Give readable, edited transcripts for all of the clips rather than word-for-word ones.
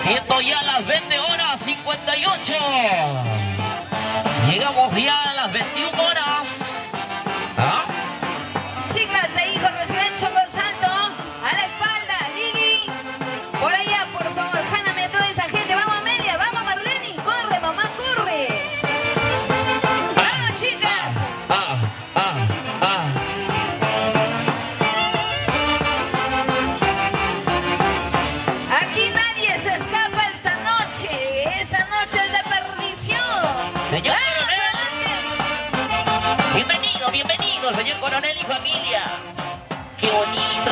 Siendo ya las 20 horas 58. Llegamos ya a las 21 horas. ¿Ah? Chicas de Hijos Residencia con salto a la espalda, Lili. Por allá, por favor, jálame a toda esa gente. Vamos, Amelia, vamos, Marlene. Corre, mamá, corre. Vamos, chicas. Aquí nadie se escapa esta noche. Esta noche es de perdición. Señor Coronel. Bienvenido, bienvenido, señor Coronel y familia. ¡Qué bonito!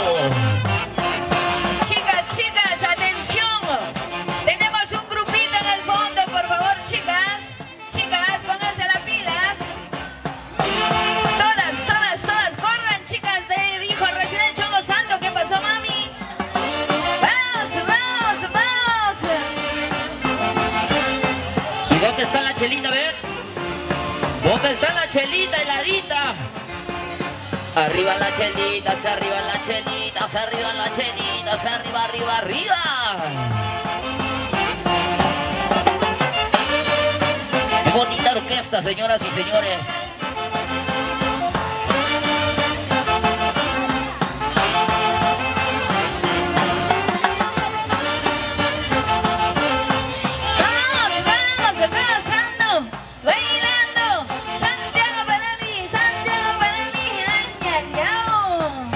Chicas, chicas, atención. Tenemos un grupito en el fondo, por favor, chicas. Chicas, pónganse las pilas. Todas, todas, todas, corran, chicas de Hijos Residentes Chongo Salto. ¿Qué pasó, mami? Vamos, vamos, vamos. ¿Y dónde está la chelita, a ver? ¿Dónde está la chelita heladita? Arriba la chelita, se arriba la chelita, se arriba la chelita, se arriba, arriba, arriba. Qué bonita orquesta, señoras y señores. Vamos, vamos, gozando, bailando. Santiago para mí, Santiago para mí. Añayao.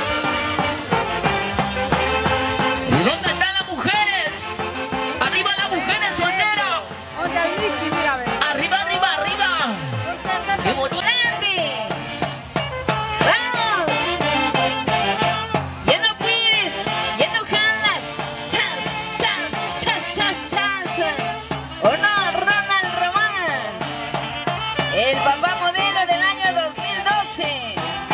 ¿Y dónde están las mujeres? Arriba las mujeres solteras. Arriba, arriba, arriba. Qué bonito. Grande. Vamos. Ya no puedes, ya no jalas. Chas, chas, chas, chas, chas. ¿O no, Ronald Román? El papá modelo del año 2012.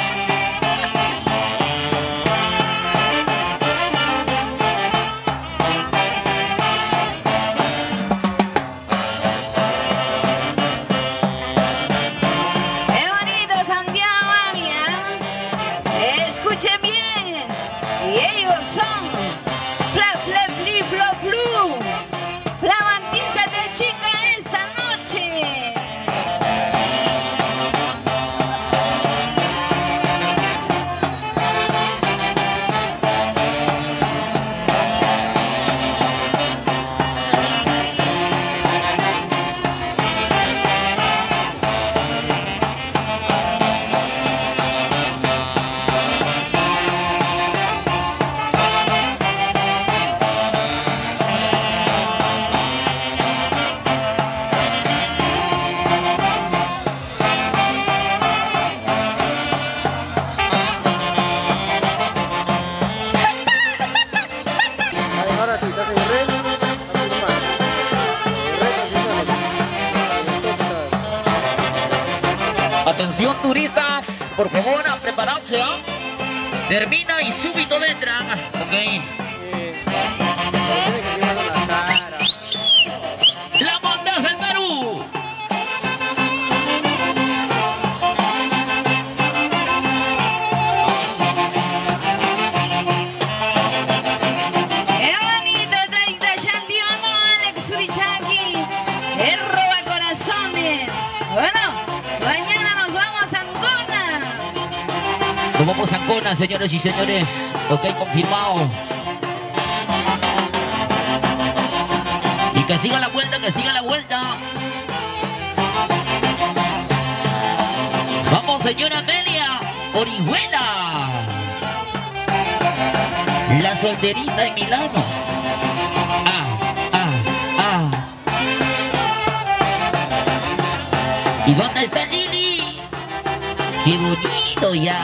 ¡Qué bonito, Santiago, mía! Escuchen bien. Y ellos son Fla, Fla, Fli, Flo, Flu. Flamantízate, chica, esta noche. Atención turistas, por favor a prepararse, ¿ah? Termina y súbito entran. Ok. La montas del Perú. ¡Qué bonito, Taita Shantiono, Alex Urichaki! ¡El roba corazones! Bueno, mañana nos vamos a Ancona. Nos vamos a Ancona, señores y señores. Ok, confirmado. Y que siga la vuelta, que siga la vuelta. Vamos, señora Amelia Orihuela. La solterita en Milano. ¿Y dónde está Lili? ¡Qué bonito ya!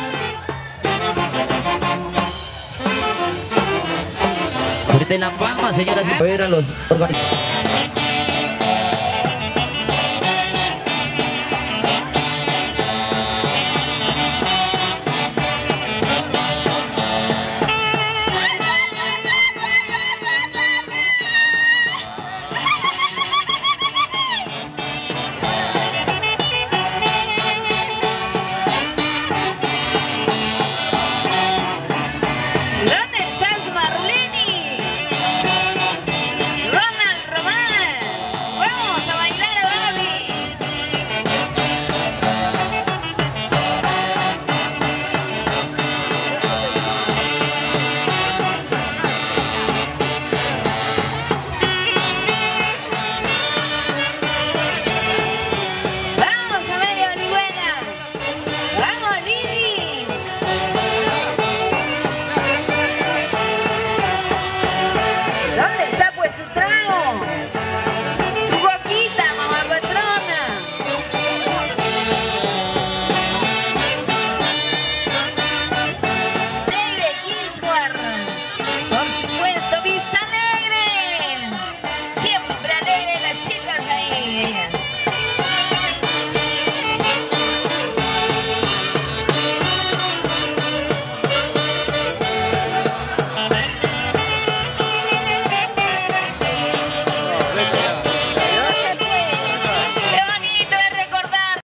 Fuerte la palma, señoras y señores, los organizadores. ¿Dónde estás, Marlene? supuesto, vista